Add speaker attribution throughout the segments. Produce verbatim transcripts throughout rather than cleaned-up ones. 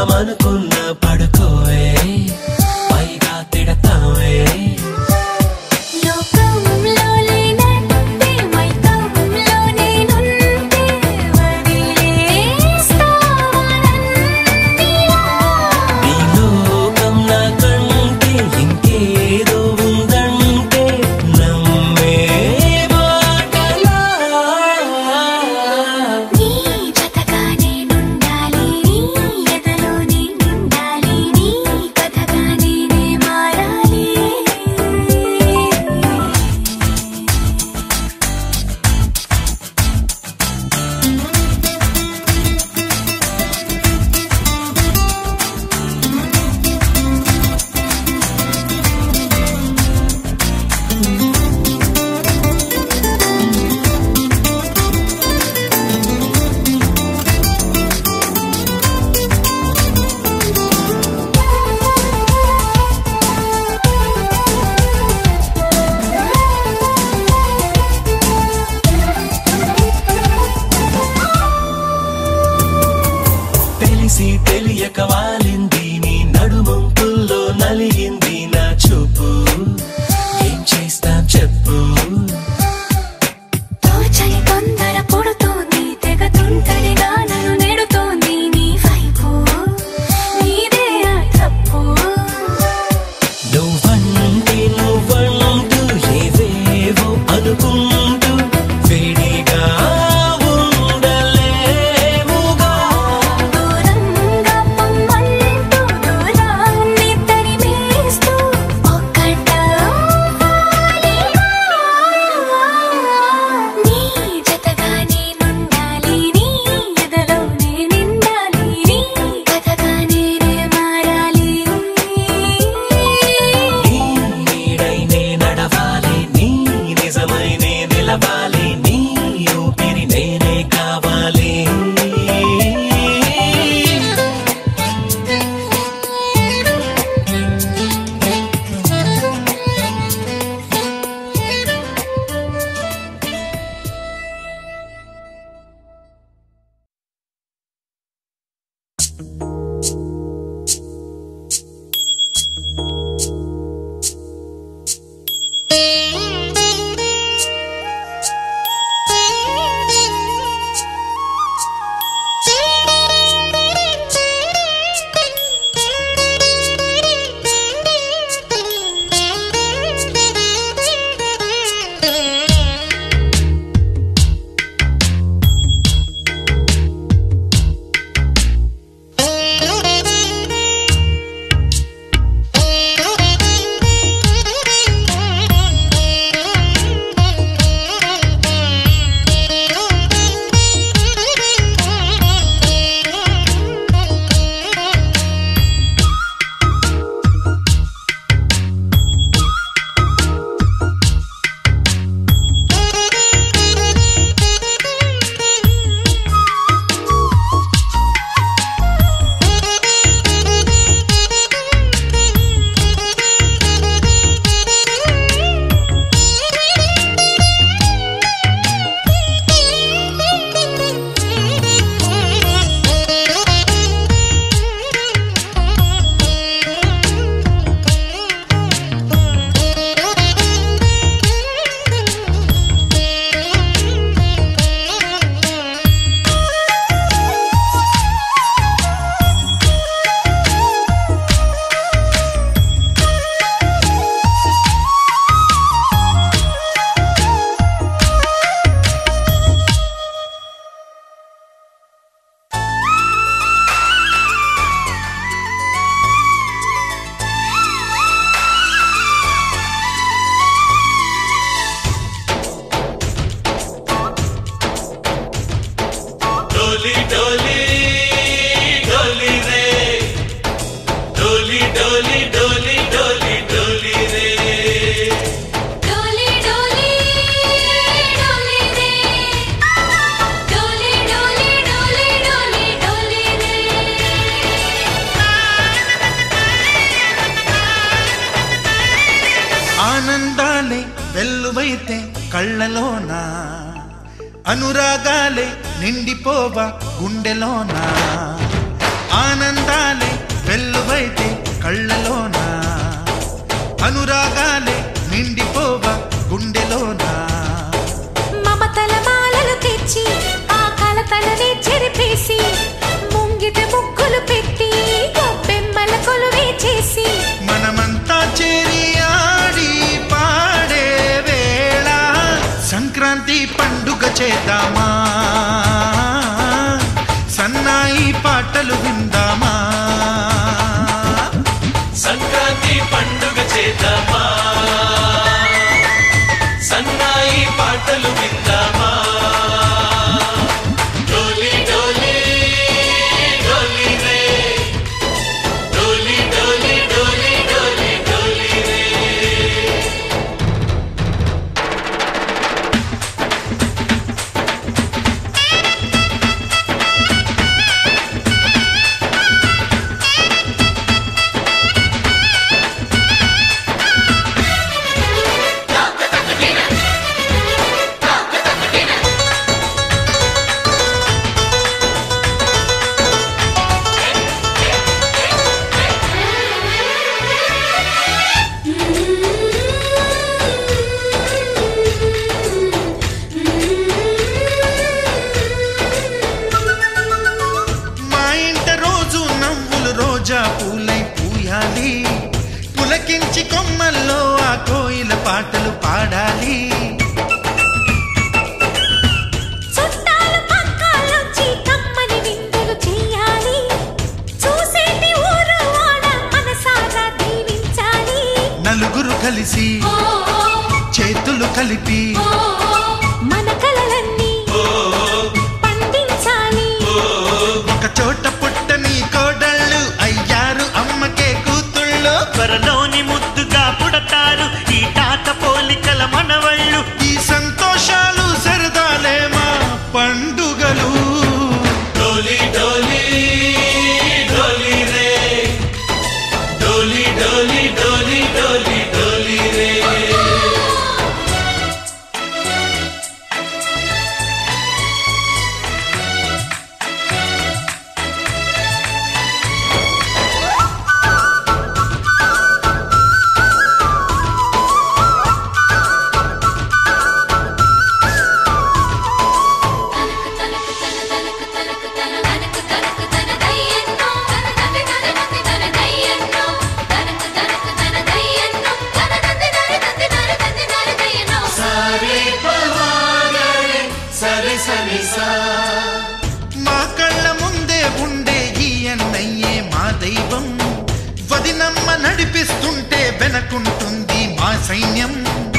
Speaker 1: పడుకుందామనుకున్న పడుకోవే పైగా తిడతావే తెలియక వాలింది నీ నడుమంపుల్లో నలిగింది నా చూపు ఏం చేస్తాం చెప్పు
Speaker 2: తోచని తొందర పుడుతోంది తెగ తుంటరిగా నన్ను నెడుతోంది నీ వైపు నీదే ఆ తప్పు
Speaker 1: నువ్వంటే నువ్వంటూ ఏవేవో అనుకుంటూ వేడిగా
Speaker 3: ఆనందాలే వెల్లువైతే కళ్ళలోన అనురాగాలే నిండిపోవ గుండెలోన ఆనందాలే పాటలు విందామా
Speaker 1: సంక్రాంతి పండుగ చేద్దామా సన్నాయి పాటలు విందామా డోలి డోలి డోలి రే డోలి డోలి డోలి డోలి డోలి రే
Speaker 3: పూలై పూయాలి పులకించి కొమ్మల్లో ఆ కోయిల పాటలు పాడాలి
Speaker 2: చుట్టాలు పక్కాలొచ్చి కమ్మని విందులు చేయాలి చూసేటి ఊరు వాడ మనసారా దీవించాలి
Speaker 3: నలుగురు కలిసి చేతులు కలిపి
Speaker 2: మన కలలన్నీ పండించాలి
Speaker 3: ఒక చోట పుట్టని కోడళ్ళు అయ్యారు అమ్మకే కూతుళ్ళు
Speaker 1: త్వరలోని ముద్దుగా పుడతారు ఈ తాత పోలికల మనవళ్ళు
Speaker 3: ఈ సంతోషాలు సరదాలే మా పండుగలు
Speaker 1: డోలి డోలి డోలి రే డోలి డోలి డోలి డోలి డోలి రే
Speaker 3: మా కళ్ళ ముందే ఉండే ఈ అన్నయ్యే మా దైవం వదినమ్మ నడిపిస్తుంటే వెనకుంటుంది మా సైన్యం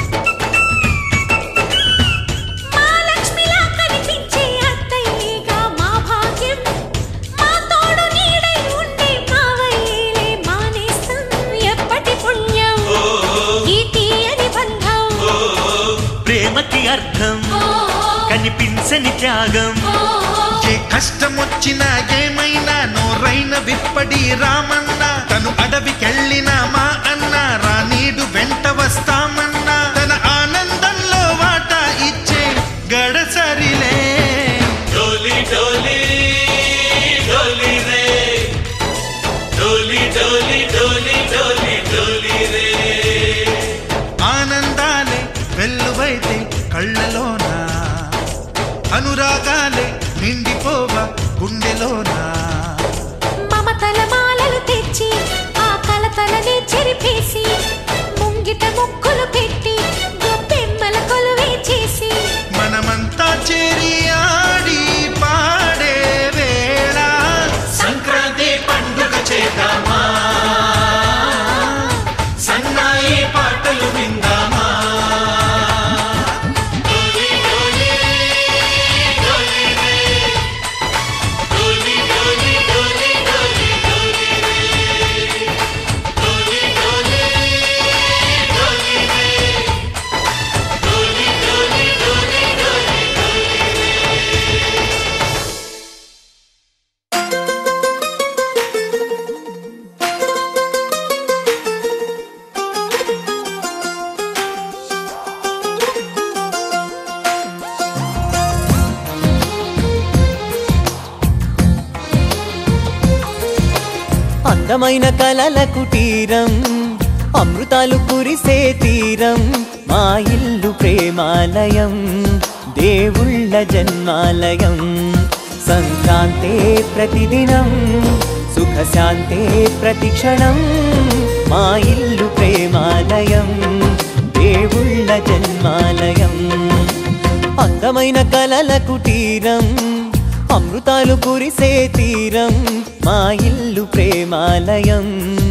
Speaker 2: మా లక్ష్మిలా కనిపించే అత్తయ్యేగా మా భాగ్యం మా తోడు నీడై ఉండే మావయ్యేలే మానేస్తాం ఎప్పటి పుణ్యం ఈ తీయని బంధం
Speaker 1: ప్రేమకి అర్థం కనిపించని త్యాగం
Speaker 3: ఏ కష్టం వచ్చినా ఏమైనా నోరైన విప్పడి రామన్న తను అడవికెళ్ళినా మా అన్న రానీడు వెంట వస్తామన్నా తన ఆనందంలో వాటా ఇచ్చే గడసరిలే
Speaker 1: డోలి డోలి డోలి రే డోలి డోలి డోలి డోలి డోలి రే
Speaker 3: ఆనందాలే వెల్లువైతే కళ్ళలోనా అనురాగాలే నిండిపోవ గుండెలోనా
Speaker 2: మమతల మాలలు తెచ్చి ఆ కలతలని చెరిపేసి ముంగిట ముక్కులు పెట్టి గొప్పెమ్మల కొలువే చేసి
Speaker 3: మనమంతా చేరి ఆడి పాడే వేళ
Speaker 1: సంక్రాంతి పండుగ చేద్దామా సన్నాయి పాటలు విందామా
Speaker 4: అందమైన కలల కుటీరం అమృతాలు కురిసే తీరం మా ఇల్లు ప్రేమాలయం దేవుళ్ళ జన్మాలయం సంక్రాంతే ప్రతిదినం సుఖశాంతే ప్రతిక్షణం మా ఇల్లు ప్రేమాలయం దేవుళ్ళ జన్మాలయం అందమైన కలల కుటీరం అమృతాలు కురిసే తీరం మా ఇల్లు ప్రేమాలయం